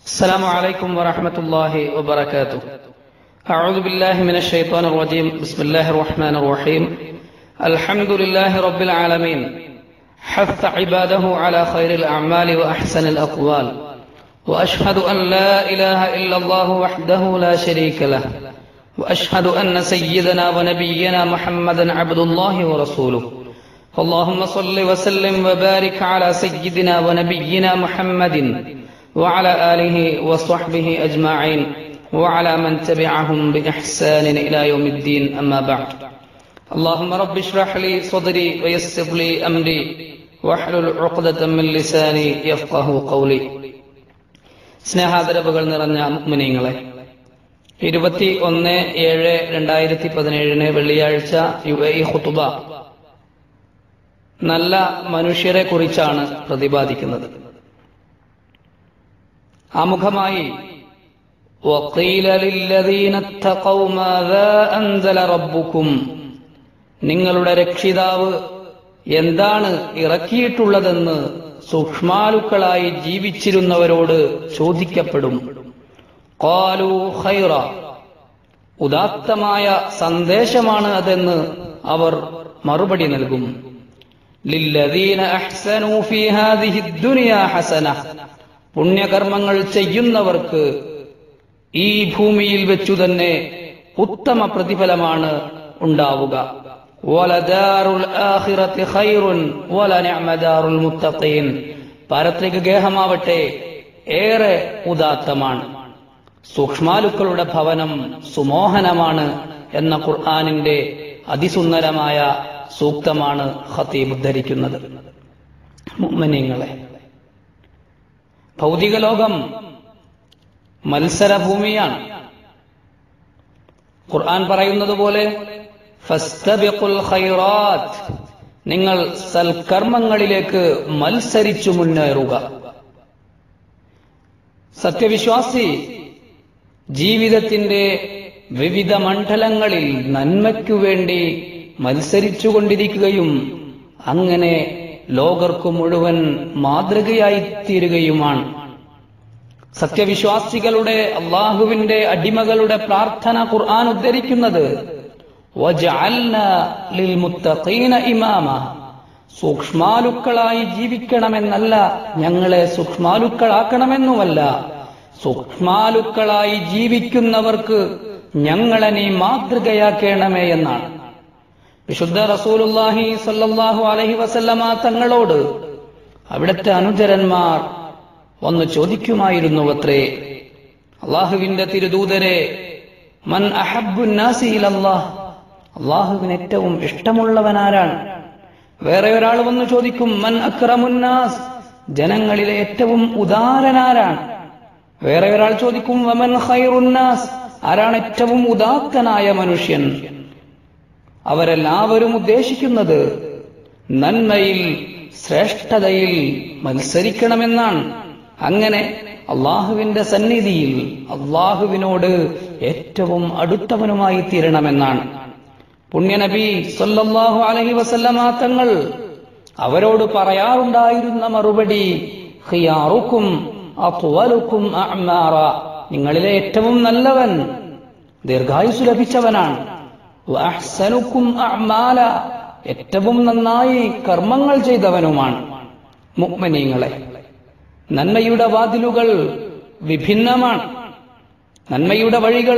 السلام عليكم ورحمة الله وبركاته. أعوذ بالله من الشيطان الرجيم. بسم الله الرحمن الرحيم. الحمد لله رب العالمين، حث عباده على خير الأعمال وأحسن الأقوال، وأشهد أن لا إله إلا الله وحده لا شريك له، وأشهد أن سيدنا ونبينا محمدا عبد الله ورسوله. اللهم صل وسلم وبارك على سيدنا ونبينا محمد وعلى آله وصحبه أجمعين وعلى من تبعهم بإحسان إلى يوم الدين. أما بعد. اللهم رب اشرح لي صدري ويسر لي أمري واحلل عقدة من لساني يفقه قولي. സ്നേഹാദരവുകൾ നിറഞ്ഞ മുഅ്മിനീങ്ങളെ, 21/7/2017 വെള്ളിയാഴ്ച UAE ഖുതുബ നല്ല മനുഷ്യരെ കുറിച്ചാണ് പ്രതിപാദിക്കുന്നത്. ആമുഖമായി വഖീല ലില്ലദീന തഖൗ മാദാ അൻസല റബ്ബുക്കും, നിങ്ങളുടെ രക്ഷിതാവ് എന്താണ് ഇറക്കിയിട്ടുള്ളതെന്ന് സൂക്ഷ്മാലുക്കളായി ജീവിച്ചിരുന്നവരോട് ചോദിക്കപ്പെടും. ഖാലൂ ഖൈറ, ഉദാത്തമായ സന്ദേശമാണ് അതെന്ന് അവർ മറുപടി നൽകും. ലില്ലദീന അഹ്സനൂ ഫീ ഹാദിഹി ദുനിയാ ഹസന, പുണ്യകർമ്മങ്ങൾ ചെയ്യുന്നവർക്ക് ഈ ഭൂമിയിൽ വെച്ചു തന്നെ ഉത്തമ പ്രതിഫലമാണ് ഉണ്ടാവുക. വലദാറുൽ ആഖിറതി ഖൈറുൻ വലനിഅമ ദാറുൽ മുത്തഖീൻ, പാരത്രിക ഗേഹമാവട്ടെ ഏറെ ഉദാത്തമാണ്, സൂക്ഷ്മാലുക്കളുടെ ഭവനം സുമോഹനമാണ് എന്ന ഖുർആനിന്റെ അതിസുന്ദരമായ സൂക്തമാണ് ഖതീബ് ഉദ്ധരിക്കുന്നത്. മുഅ്മിനീങ്ങളെ, ഭൗതിക ലോകം മത്സരഭൂമിയാണ്. ഖുർആൻ പറയുന്നത് പോലെ ഫസ്തബിഖുൽ ഖൈറാത്ത്, നിങ്ങൾ സൽക്കർമ്മങ്ങളിലേക്ക് മത്സരിച്ചു മുന്നേറുക. സത്യവിശ്വാസി ജീവിതത്തിന്റെ വിവിധ മണ്ഡലങ്ങളിൽ നന്മയ്ക്കു വേണ്ടി മത്സരിച്ചുകൊണ്ടിരിക്കുകയും അങ്ങനെ ലോകർക്കു മുഴുവൻ മാതൃകയായിത്തീരുകയുമാണ്. സത്യവിശ്വാസികളുടെ അള്ളാഹുവിന്റെ അടിമകളുടെ പ്രാർത്ഥന ഖുർആൻ ഉദ്ധരിക്കുന്നത് വജഅൽനാ ലിൽമുത്തഖീന ഇമാമ, സൂക്ഷ്മാലുക്കളായി ജീവിക്കണമെന്നല്ല, ഞങ്ങളെ സൂക്ഷ്മാലുക്കളാക്കണമെന്നുമല്ല, സൂക്ഷ്മാലുക്കളായി ജീവിക്കുന്നവർക്ക് ഞങ്ങളെ നീ മാതൃകയാക്കണമേ എന്നാണ്. വിശുദ്ധ റസൂലുള്ളാഹി സ്വല്ലല്ലാഹു അലൈഹി വസല്ലമ തങ്ങളോട് അവിടുത്തെ അനുചരന്മാർ ഒന്ന് ചോദിക്കുമായിരുന്നുവത്രേ, അള്ളാഹുവിന്റെ തിരുദൂതരെ, മൻ അഹബ്ബുൻ നാസി ഇലല്ലാഹ്, അള്ളാഹുവിന് ഏറ്റവും ഇഷ്ടമുള്ളവനാരാണ്? വേറെ ഒരാൾ വന്ന് ചോദിക്കും, മൻ അക്രമുൻ നാസ്, ജനങ്ങളിലെ ഏറ്റവും ഉദാരനാരാണ്? വേറെ ഒരാൾ ചോദിക്കും, വമൻ ഖൈറുൻ നാസ്, ആരാണ് ഏറ്റവും ഉദാത്തനായ മനുഷ്യൻ? അവരെല്ലാവരും ഉദ്ദേശിക്കുന്നത് നന്മയിൽ ശ്രേഷ്ഠതയിൽ മത്സരിക്കണമെന്നാണ്. അങ്ങനെ അള്ളാഹുവിന്റെ സന്നിധിയിൽ അള്ളാഹുവിനോട് ഏറ്റവും അടുത്തവനുമായി തീരണമെന്നാണ്. പുണ്യനബി സല്ലല്ലാഹു അലൈഹി വസല്ലമ തങ്ങൾ അവരോട് പറയാറുണ്ടായിരുന്ന മറുപടി ഖിയാറുക്കും അത്വലുക്കും അഅ്മാറ, നിങ്ങളിലെ ഏറ്റവും നല്ലവൻ ദീർഘായുസ് ലഭിച്ചവനാണ്. വഅഹ്സനുക്കും അഅ്മാല, ഏറ്റവും നന്നായി കർമ്മങ്ങൾ ചെയ്തവനുമാണ്. മുഅ്മിനീങ്ങളെ, നന്മയുടെ വാതിലുകൾ വിഭിന്നമാണ്, നന്മയുടെ വഴികൾ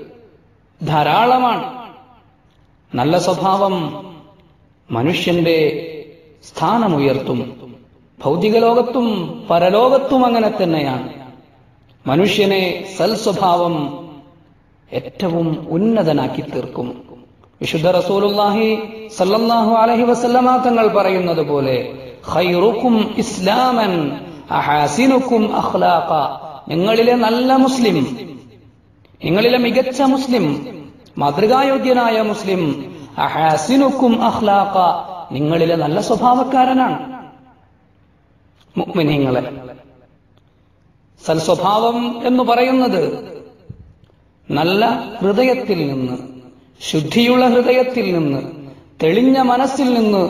ധാരാളമാണ്. നല്ല സ്വഭാവം മനുഷ്യന്റെ സ്ഥാനമുയർത്തും. ഭൗതിക ലോകത്തും പരലോകത്തും അങ്ങനെ തന്നെയാണ്. മനുഷ്യനെ സൽസ്വഭാവം ഏറ്റവും ഉന്നതനാക്കി തീർക്കും. വിശുദ്ധ റസൂലുള്ളാഹി സല്ലല്ലാഹു അലൈഹി വസല്ലമ തങ്ങൾ പറയുന്നത് പോലെ ഖൈറുക്കും ഇസ്ലാമൻ അഹാസിനുക്കും അഖ്ലാഖ, നിങ്ങളിലെ നല്ല മുസ്ലിം, നിങ്ങളിലെ മികച്ച മുസ്ലിം, മാതൃകായോഗ്യനായ മുസ്ലിം, അഹാസിനുക്കും അഖ്ലാഖ, നിങ്ങളിലെ നല്ല സ്വഭാവക്കാരനാണ്. മുഅ്മിനീങ്ങളെ, സൽസ്വഭാവം എന്ന് പറയുന്നത് നല്ല ഹൃദയത്തിൽ നിന്ന്, ശുദ്ധിയുള്ള ഹൃദയത്തിൽ നിന്ന്, തെളിഞ്ഞ മനസ്സിൽ നിന്ന്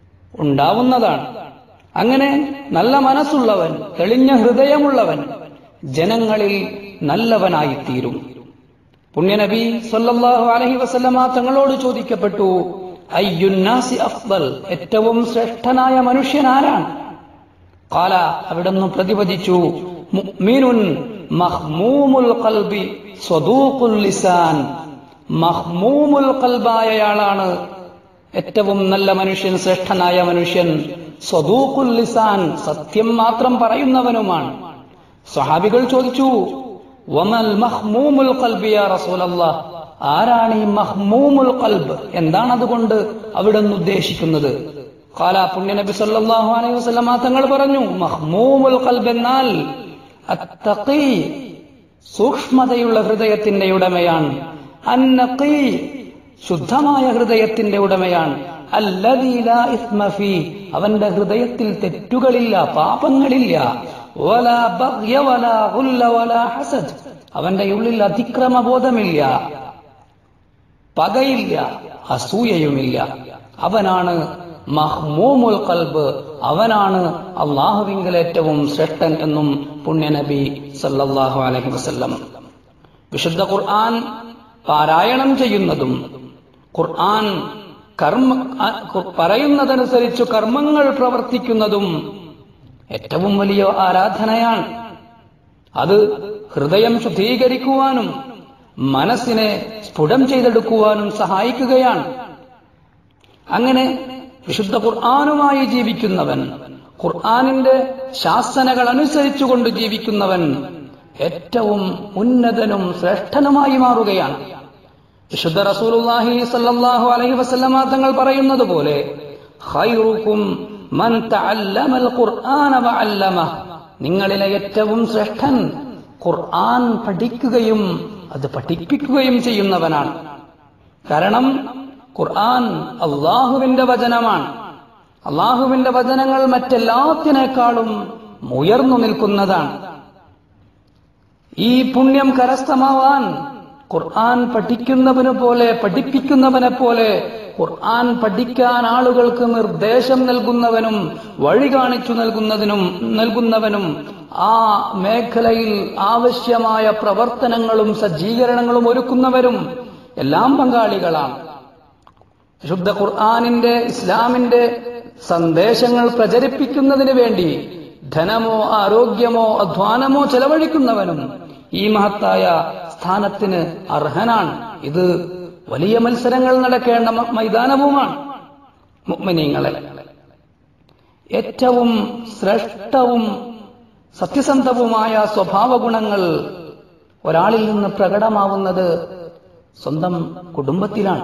ഉണ്ടാവുന്നതാണ്. അങ്ങനെ നല്ല മനസ്സുള്ളവൻ, തെളിഞ്ഞ ഹൃദയമുള്ളവൻ, ജനങ്ങളിൽ നല്ലവനായിത്തീരും. പുണ്യനബി സല്ലല്ലാഹു അലൈഹി വസല്ലമ തങ്ങളോട് ചോദിക്കപ്പെട്ടു, അയ്യുന്നാസി അഫ്ദൽ, ഏറ്റവും ശ്രേഷ്ഠനായ മനുഷ്യൻ ആരാണ്? ഖാല, അവിടുന്ന് പ്രതിപദിച്ചു, മുഅ്മിനുൻ മഹ്മൂമുൽ ഖൽബി സ്വദൂഖുൽ ലിസാൻ. മഹ്മൂമുൽ ഖൽബായയാളാണ് ഏറ്റവും നല്ല മനുഷ്യൻ, ശ്രേഷ്ഠനായ മനുഷ്യൻ. സ്വദൂഖുൽ ലിസാൻ, സത്യം മാത്രം പറയുന്നവനുമാണ്. സ്വഹാബികൾ ചോദിച്ചു, വമൽ മഹ്മൂമുൽ ഖൽബി യാ റസൂലല്ലാഹ്, ആരാണ് ഈ മഹ്മൂമുൽ ഖൽബ്? എന്താണ് അതുകൊണ്ട് അവിടുന്ന് ഉദ്ദേശിക്കുന്നത്? ഖാല, പുണ്യനബി സല്ലല്ലാഹു അലൈഹി വസല്ലമ തങ്ങൾ പറഞ്ഞു, മഹ്മൂമുൽ ഖൽബ് എന്നാൽ അത്തഖി, സൂക്ഷ്മതയുള്ള ഹൃദയത്തിന്റെ ഉടമയാണ്. അന്നഖി, ശുദ്ധമായ ഹൃദയത്തിന്റെ ഉടമയാണ്. അല്ലദീ ലാ ഇസ്മ ഫീ, അവന്റെ ഹൃദയത്തിൽ തെറ്റുകളില്ല, പാപങ്ങളില്ല. വലാ ബഗ്യ വലാ ഗുല്ല വലാ ഹസദ്, അവന്റെ ഉള്ളിൽ അതിക്രമബോധമില്ല, പകയില്ല, അസൂയയുമില്ല. അവനാണ് മഹ്മൂമുൽ ഖൽബ്, അവനാണ് അല്ലാഹുവിങ്കൽ ഏറ്റവും ശ്രേഷ്ഠൻ എന്നും പുണ്യനബി സല്ലല്ലാഹു അലൈഹി വസല്ലം. വിശുദ്ധ ഖുർആൻ പാരായണം ചെയ്യുന്നതും ഖുർആൻ പറയുന്നതനുസരിച്ച് കർമ്മങ്ങൾ പ്രവർത്തിക്കുന്നതും ഏറ്റവും വലിയ ആരാധനയാണ്. അത് ഹൃദയം ശുദ്ധീകരിക്കുവാനും മനസ്സിനെ സ്ഫുടം ചെയ്തെടുക്കുവാനും സഹായിക്കുകയാണ്. അങ്ങനെ വിശുദ്ധ ഖുർആനുമായി ജീവിക്കുന്നവൻ, ഖുർആനിന്റെ ശാസനകൾ അനുസരിച്ചുകൊണ്ട് ജീവിക്കുന്നവൻ ഏറ്റവും ഉന്നതനും ശ്രേഷ്ഠനുമായി മാറുകയാണ്. വിശുദ്ധ റസൂലുള്ളാഹി സ്വല്ലല്ലാഹു അലൈഹി വസല്ലമ തങ്ങൾ പറയുന്നത് പോലെ, ഖൈറുക്കും മൻ തഅല്ലമൽ ഖുർആന വഅല്ലമഹ്, നിങ്ങളിലെ ഏറ്റവും ശ്രേഷ്ഠൻ ഖുർആൻ പഠിക്കുകയും അത് പഠിപ്പിക്കുകയും ചെയ്യുന്നവനാണ്. കാരണം ഖുർആൻ അള്ളാഹുവിന്റെ വചനമാണ്. അള്ളാഹുവിന്റെ വചനങ്ങൾ മറ്റെല്ലാത്തിനേക്കാളും ഉയർന്നു നിൽക്കുന്നതാണ്. ഈ പുണ്യം കരസ്ഥമാവാൻ ഖുർആൻ പഠിക്കുന്നവനെ പോലെ, പഠിപ്പിക്കുന്നവനെ പോലെ, ഖുർആൻ പഠിക്കാൻ ആളുകൾക്ക് നിർദ്ദേശം നൽകുന്നവനും വഴി കാണിച്ചു നൽകുന്നവനും ആ മേഖലയിൽ ആവശ്യമായ പ്രവർത്തനങ്ങളും സജ്ജീകരണങ്ങളും ഒരുക്കുന്നവരും എല്ലാം പങ്കാളികളാണ്. വിശുദ്ധ ഖുർആനിന്റെ, ഇസ്ലാമിന്റെ സന്ദേശങ്ങൾ പ്രചരിപ്പിക്കുന്നതിന് വേണ്ടി ധനമോ ആരോഗ്യമോ അധ്വാനമോ ചെലവഴിക്കുന്നവനും ഈ മഹത്തായ സ്ഥാനത്തിന് അർഹനാണ്. ഇത് വലിയ മത്സരങ്ങൾ നടക്കേണ്ട മൈതാനവുമാണ്. മുഅ്മിനീങ്ങളെ, ഏറ്റവും ശ്രേഷ്ഠവും സത്യസന്ധവുമായ സ്വഭാവ ഗുണങ്ങൾ ഒരാളിൽ നിന്ന് പ്രകടമാവുന്നത് സ്വന്തം കുടുംബത്തിലാണ്.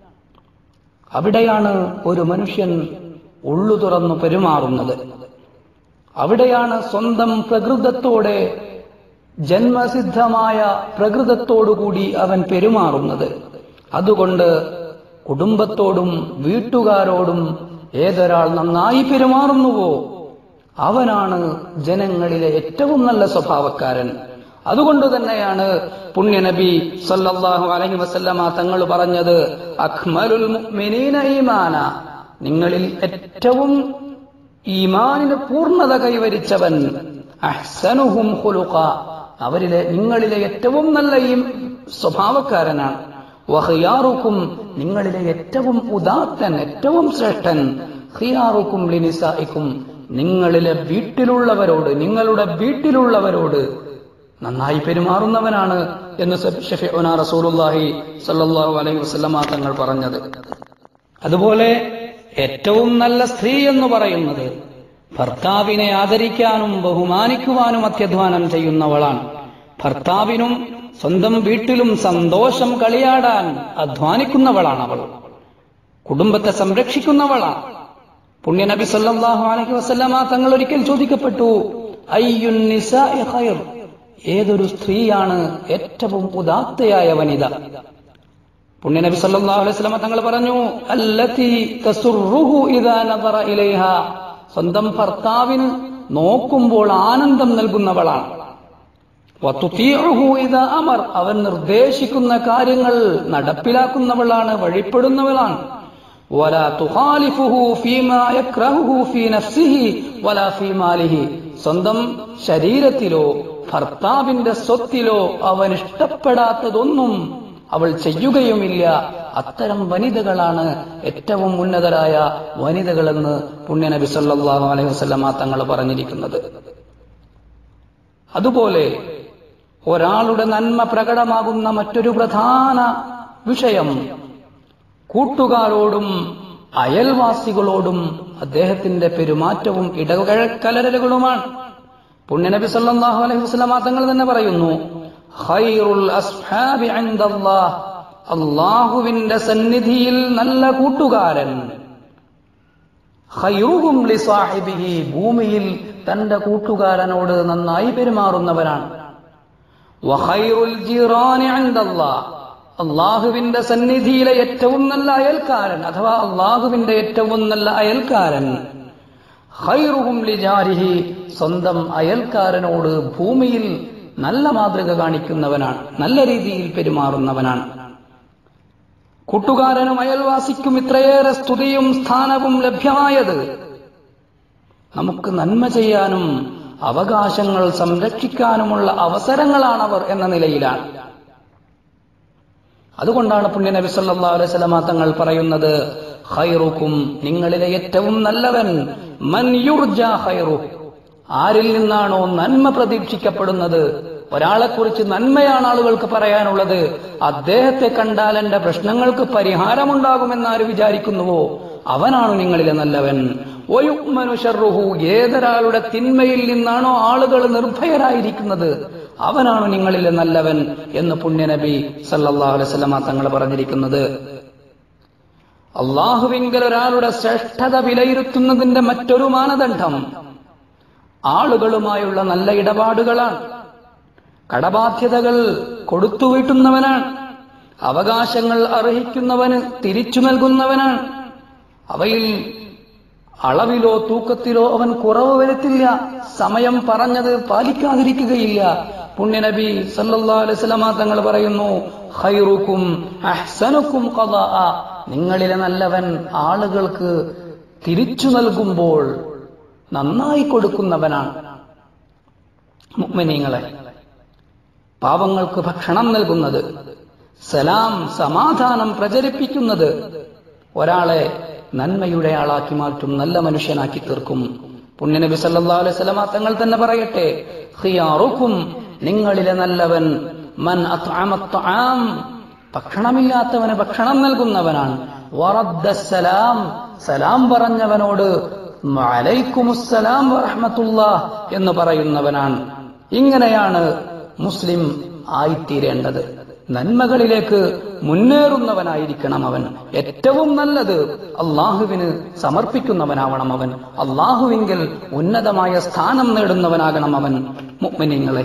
അവിടെയാണ് ഒരു മനുഷ്യൻ ഉള്ളു തുറന്നു പെരുമാറുന്നത്. അവിടെയാണ് സ്വന്തം പ്രകൃതത്തോടെ, ജന്മസിദ്ധമായ പ്രകൃതത്തോടുകൂടി അവൻ പെരുമാറുന്നത്. അതുകൊണ്ട് കുടുംബത്തോടും വീട്ടുകാരോടും ഏതൊരാൾ നന്നായി പെരുമാറുന്നുവോ അവനാണ് ജനങ്ങളിലെ ഏറ്റവും നല്ല സ്വഭാവക്കാരൻ. അതുകൊണ്ട് തന്നെയാണ് പുണ്യനബി സല്ലല്ലാഹു അലൈഹി വസല്ലമ തങ്ങൾ പറഞ്ഞത്, അക്മലുൽ മുഅ്മിനീന ഈമാന, നിങ്ങളിൽ ഏറ്റവും ഈമാനിന് പൂർണ്ണത കൈവരിച്ചവൻ, അഹ്സനുഹും ഖുലുഖ, നിങ്ങളിലെ ഏറ്റവും നല്ല ഈ സ്വഭാവക്കാരനാണ്. വഖിയാറുക്കും, നിങ്ങളിലെ ഏറ്റവും ഉദാത്തൻ, ഏറ്റവും ശ്രേഷ്ഠൻ, ഖിയാറുക്കും ലിനിസാഇക്കും, നിങ്ങളിലെ വീട്ടിലുള്ളവരോട്, നിങ്ങളുടെ വീട്ടിലുള്ളവരോട് നന്നായി പെരുമാറുന്നവനാണ് എന്ന് ഷഫീഉനാ റസൂലുള്ളാഹി സ്വല്ലല്ലാഹു അലൈഹി വസല്ലമ തങ്ങൾ പറഞ്ഞത്. അതുപോലെ ഏറ്റവും നല്ല സ്ത്രീ എന്ന് പറയുന്നത് ഭർത്താവിനെ ആദരിക്കാനും ബഹുമാനിക്കുവാനും അത്യധ്വാനം ചെയ്യുന്നവളാണ്. ഭർത്താവിനും സ്വന്തം വീട്ടിലും സന്തോഷം കളിയാടാൻ അധ്വാനിക്കുന്നവളാണ് അവൾ. കുടുംബത്തെ സംരക്ഷിക്കുന്നവളാണ്. പുണ്യനബി സല്ലല്ലാഹു അലൈഹി വസല്ലമ തങ്ങൾ ഒരിക്കൽ ചോദിക്കപ്പെട്ടു, അയ്യുൻ നിസാഇ ഖൈർ, ഏതൊരു സ്ത്രീയാണ് ഏറ്റവും ഉദാത്തയായ വനിത? പുണ്യനബി സല്ലല്ലാഹു അലൈഹി വസല്ലമ തങ്ങൾ പറഞ്ഞു, അല്ലതി തസുറുഹു ഇദാ നദറ ഇലൈഹാ, സ്വന്തം ഭർത്താവിന് നോക്കുമ്പോൾ ആനന്ദം നൽകുന്നവളാണ്. വതുതീഉഹു ഇദാ അമർ, അവൻ നിർദ്ദേശിക്കുന്ന കാര്യങ്ങൾ നടപ്പിലാക്കുന്നവളാണ്, വഴിപ്പെടുന്നവളാണ്. വലാ തുഖാലിഫുഹു ഫീമാ യക്റഹുഹു ഫീ നഫ്സിഹി വലാ ഫീ മാലിഹി, സ്വന്തം ശരീരത്തിലോ ഭർത്താവിന്റെ സ്വത്തിലോ അവൻ ഇഷ്ടപ്പെടാത്തതൊന്നും അവൾ ചെയ്യുകയുമില്ല. അത്തരം വനിതകളാണ് ഏറ്റവും ഉന്നതരായ വനിതകളെന്ന് പുണ്യനബി സല്ലല്ലാഹു അലൈഹി വസല്ലമ തങ്ങൾ പറഞ്ഞിരിക്കുന്നത്. അതുപോലെ ഒരാളുടെ നന്മ പ്രകടമാകുന്ന മറ്റൊരു പ്രധാന വിഷയം കൂട്ടുകാരോടും അയൽവാസികളോടും അദ്ദേഹത്തിന്റെ പെരുമാറ്റവും ഇടകലരലുകളുമാണ്. പുണ്യനബി സല്ലല്ലാഹു അലൈഹി വസല്ലമ തങ്ങൾ തന്നെ പറയുന്നു, ഖൈറുൽ അസ്ഹാബി ഇൻദല്ലാഹ്, അല്ലാഹുവിന്റെ സന്നിധിയിൽ നല്ല കൂട്ടുകാരൻ ഖൈറുഹും ലിസാഹിബിഹി, ഭൂമിയിൽ തന്റെ കൂട്ടുകാരനോട് നന്നായി പെരുമാറുന്നവരാണ്. വഖൈറുൽ ജിറാനി ഇൻദല്ലാഹ്, അല്ലാഹുവിന്റെ സന്നിധിയിലെ ഏറ്റവും നല്ല അയൽക്കാരൻ അഥവാ അല്ലാഹുവിന്റെ ഏറ്റവും നല്ല അയൽക്കാരൻ ഖൈറുഹും ലിജാരിഹി, സ്വന്തം അയൽക്കാരനോട് ഭൂമിയിൽ നല്ല മാതൃക കാണിക്കുന്നവനാണ്, നല്ല രീതിയിൽ പെരുമാറുന്നവനാണ്. കൂട്ടുകാരനും അയൽവാസിക്കും ഇത്രയേറെ സ്തുതിയും സ്ഥാനവും ലഭ്യമായത് നമുക്ക് നന്മ ചെയ്യാനും അവകാശങ്ങൾ സംരക്ഷിക്കാനുമുള്ള അവസരങ്ങളാണവർ എന്ന നിലയിലാണ്. അതുകൊണ്ടാണ് പുണ്യനബി സല്ലല്ലാഹു അലൈഹി വസല്ലമ തങ്ങൾ പറയുന്നത്, ഖൈറുക്കും, നിങ്ങളിലെ ഏറ്റവും നല്ലവൻ മൻ യുർജാ ഖൈറുഹു, ആരിൽ നിന്നാണോ നന്മ പ്രതീക്ഷിക്കപ്പെടുന്നത്. ഒരാളെക്കുറിച്ച് നന്മയാണ് ആളുകൾക്ക് പറയാനുള്ളത്, അദ്ദേഹത്തെ കണ്ടാൽ എന്റെ പ്രശ്നങ്ങൾക്ക് പരിഹാരമുണ്ടാകുമെന്നാര് വിചാരിക്കുന്നുവോ അവനാണ് നിങ്ങളിലെ നല്ലവൻ. വയുഅ്മനു ശർറുഹു, ഏതൊരാളുടെ തിന്മയിൽ നിന്നാണോ ആളുകൾ നിർഭയരായിരിക്കുന്നത് അവനാണ് നിങ്ങളിലെ നല്ലവൻ എന്ന് പുണ്യനബി സല്ലല്ലാഹു അലൈഹി വസല്ലമ തങ്ങൾ പറഞ്ഞിരിക്കുന്നത്. അല്ലാഹുവിങ്കൽ ഒരാളുടെ ശ്രേഷ്ഠത വിലയിരുത്തുന്നതിന്റെ മറ്റൊരു മാനദണ്ഡം ആളുകളുമായുള്ള നല്ല ഇടപാടുകളാണ്. കടബാധ്യതകൾ കൊടുത്തുവീട്ടുന്നവനാണ്, അവകാശങ്ങൾ അർഹിക്കുന്നവന് തിരിച്ചു നൽകുന്നവനാണ്, അവയിൽ അളവിലോ തൂക്കത്തിലോ അവൻ കുറവ് വരുത്തില്ല, സമയം പറഞ്ഞത് പാലിക്കാതിരിക്കുകയില്ല. പുണ്യനബി സല്ലല്ലാഹു അലൈഹി വസല്ലമ തങ്ങൾ പറയുന്നു, ഖൈറുക്കും അഹ്സനുക്കും ഖദാഅ, നിങ്ങളിലെ നല്ലവൻ ആളുകൾക്ക് തിരിച്ചു നൽകുമ്പോൾ നന്നായി കൊടുക്കുന്നവനാണ്. മുഅ്മിനീങ്ങളെ, പാവങ്ങൾക്ക് ഭക്ഷണം നൽകുന്നത്, സലാം സമാധാനം പ്രചരിപ്പിക്കുന്നത് ഒരാളെ നന്മയുടെ ആളാക്കി മാറ്റും, നല്ല മനുഷ്യനാക്കി തീർക്കും. പുണ്യനബി സല്ലല്ലാഹു അലൈഹി വസല്ലമ തങ്ങൾ തന്നെ പറയട്ടെ, ഖിയാറുക്കും, നിങ്ങളിലെ നല്ലവൻ മൻ അത്അമ അത്ആം, ഭക്ഷണമില്ലാത്തവന് ഭക്ഷണം നൽകുന്നവനാണ്. വറദ്ദസ്സലാം, സലാം പറഞ്ഞവനോട് വഅലൈക്കുമുസ്സലാം വറഹ്മത്തുള്ളാഹ് എന്ന് പറയുന്നവനാണ്. ഇങ്ങനെയാണ് മുസ്ലിം ആയിത്തീരേണ്ടത്. നന്മകളിലേക്ക് മുന്നേറുന്നവനായിരിക്കണം അവൻ. ഏറ്റവും നല്ലത് അള്ളാഹുവിന് സമർപ്പിക്കുന്നവനാവണം അവൻ. അള്ളാഹുവിങ്കൽ ഉന്നതമായ സ്ഥാനം നേടുന്നവനാകണം അവൻ. മുഅ്മിനീങ്ങളെ,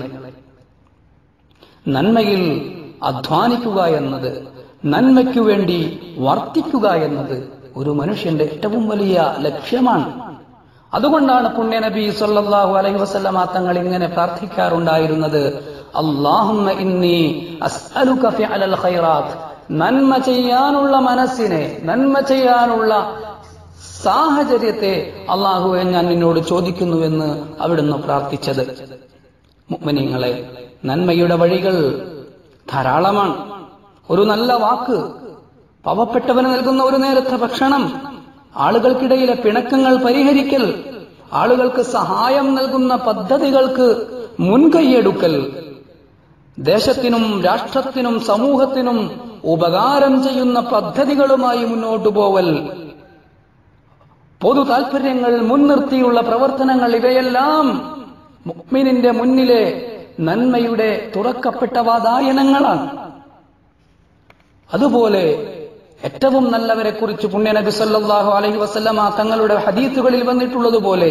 നന്മയിൽ അധ്വാനിക്കുക എന്നത്, നന്മയ്ക്കു വേണ്ടി വർത്തിക്കുക എന്നത് ഒരു മനുഷ്യന്റെ ഏറ്റവും വലിയ ലക്ഷ്യമാണ്. അതുകൊണ്ടാണ് പുണ്യനബി സല്ലല്ലാഹു അലൈഹി വസല്ലമ തങ്ങൾ ഇങ്ങനെ പ്രാർത്ഥിക്കാറുണ്ടായിരുന്നത്, അല്ലാഹുമ്മ ഇന്നി അസ്അലുക ഫിഅലൽ ഖൈറാത്ത്, നന്മ ചെയ്യാനുള്ള മനസ്സിനെ, നന്മ ചെയ്യാനുള്ള സാഹചര്യത്തെ അല്ലാഹുവേ ഞാൻ നിന്നോട് ചോദിക്കുന്നുവെന്ന് അവിടുന്ന് പ്രാർത്ഥിച്ചത്. മുഅ്മിനീങ്ങളെ, നന്മയുടെ വഴികൾ ധാരാളമാണ്. ഒരു നല്ല വാക്ക്, പാവപ്പെട്ടവന് നൽകുന്ന ഒരു നേരത്തെ ഭക്ഷണം, ആളുകൾക്കിടയിലെ പിണക്കങ്ങൾ പരിഹരിക്കൽ, ആളുകൾക്ക് സഹായം നൽകുന്ന പദ്ധതികൾക്ക് മുൻകൈയെടുക്കൽ, ദേശത്തിനും രാഷ്ട്രത്തിനും സമൂഹത്തിനും ഉപകാരം ചെയ്യുന്ന പദ്ധതികളുമായി മുന്നോട്ടു പോവൽ, പൊതു താൽപര്യങ്ങൾ മുൻനിർത്തിയുള്ള പ്രവർത്തനങ്ങൾ, ഇവയെല്ലാം മുഅ്മിനിന്റെ മുന്നിലെ നന്മയുടെ തുറക്കപ്പെട്ട വാതായനങ്ങളാണ്. അതുപോലെ ഏറ്റവും നല്ലവരെ കുറിച്ച് പുണ്യനബി സല്ലല്ലാഹു അലൈഹി വസല്ലമ തങ്ങളുടെ ഹദീസുകളിൽ വന്നിട്ടുള്ളതുപോലെ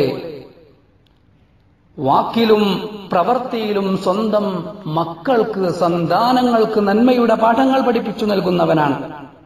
വാക്കിലും പ്രവൃത്തിയിലും സ്വന്തം മക്കൾക്ക്, സന്താനങ്ങൾക്ക് നന്മയുടെ പാഠങ്ങൾ പഠിപ്പിച്ചു നൽകുന്നവനാണ്.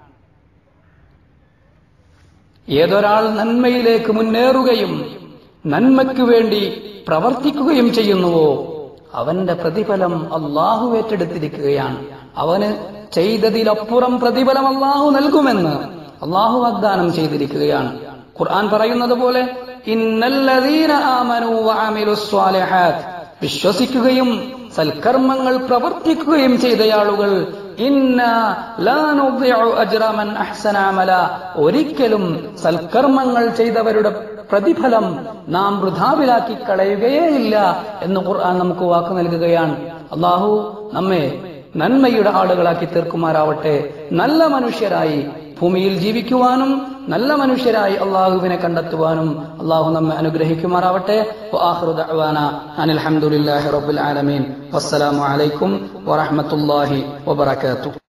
ഏതൊരാൾ നന്മയിലേക്ക് മുന്നേറുകയും നന്മയ്ക്കു വേണ്ടി പ്രവർത്തിക്കുകയും ചെയ്യുന്നുവോ അവന്റെ പ്രതിഫലം അല്ലാഹു ഏറ്റെടുത്തിരിക്കുകയാണ്. അവന് ചെയ്തതിലപ്പുറം പ്രതിഫലം അല്ലാഹു നൽകുമെന്ന് അല്ലാഹു വാഗ്ദാനം ചെയ്തിരിക്കുകയാണ്. ഖുർആൻ പറയുന്നത് പോലെ, ഇന്നല്ലദീന ആമനൂ വഅമിലുസ് സ്വാലിഹാത്ത്, വിശ്വസിക്കുകയും സൽക്കർമ്മങ്ങൾ പ്രവർത്തിക്കുകയും ചെയ്തയാളുകൾ ഇന്നാ ലാ നുദിഉ അജ്റ മൻ അഹ്സന അമല, ഒരിക്കലും സൽക്കർമ്മങ്ങൾ ചെയ്തവരുടെ പ്രതിഫലം നാം വൃഥാവിലാക്കി കളയുകയേയില്ല എന്ന് ഖുർആൻ നമുക്ക് വാക്ക് നൽകുകയാണ്. അല്ലാഹു നമ്മെ നന്മയുടെ ആളുകളാക്കി തീർക്കുമാറാവട്ടെ. നല്ല മനുഷ്യരായി ഭൂമിയിൽ ജീവിക്കുവാനും നല്ല മനുഷ്യരായി അള്ളാഹുവിനെ കണ്ടെത്തുവാനും അള്ളാഹു നമ്മെ അനുഗ്രഹിക്കുമാറാവട്ടെ. വആഖിറു ദഅ്വാനാ അനിൽ ഹംദുലില്ലാഹി റബ്ബിൽ ആലമീൻ. വസ്സലാമു അലൈക്കും വറഹ്മത്തുള്ളാഹി വബറകാതുഹു.